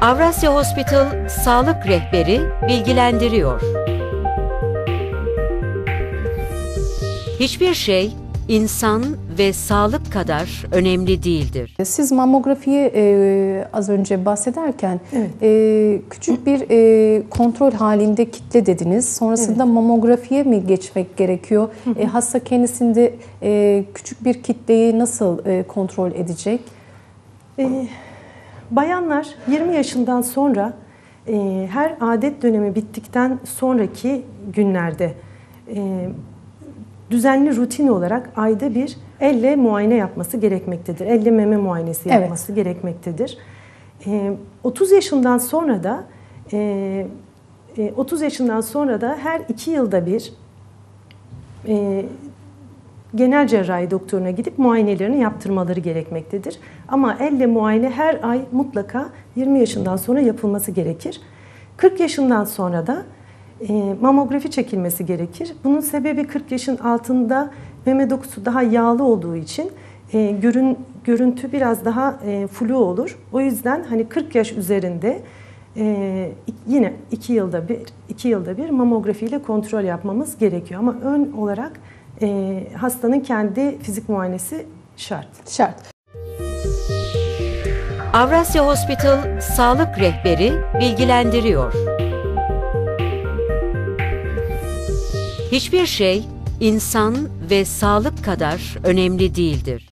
Avrasya Hospital Sağlık Rehberi bilgilendiriyor. Hiçbir şey insan ve sağlık kadar önemli değildir. Siz mamografiyi az önce bahsederken küçük bir kontrol halinde kitle dediniz. Sonrasında mamografiye mi geçmek gerekiyor? Hasta kendisinde küçük bir kitleyi nasıl kontrol edecek? Bayanlar 20 yaşından sonra her adet dönemi bittikten sonraki günlerde düzenli rutin olarak ayda bir elle muayene yapması gerekmektedir. Elle meme muayenesi yapması gerekmektedir. 30 yaşından sonra da her 2 yılda bir genel cerrahi doktoruna gidip muayenelerini yaptırmaları gerekmektedir. Ama elle muayene her ay mutlaka 20 yaşından sonra yapılması gerekir. 40 yaşından sonra da mamografi çekilmesi gerekir. Bunun sebebi 40 yaşın altında meme dokusu daha yağlı olduğu için görüntü biraz daha flu olur. O yüzden hani 40 yaş üzerinde yine 2 yılda bir mamografi ile kontrol yapmamız gerekiyor. Ama ön olarak hastanın kendi fizik muayenesi şart. Avrasya Hospital Sağlık Rehberi bilgilendiriyor. Hiçbir şey insan ve sağlık kadar önemli değildir.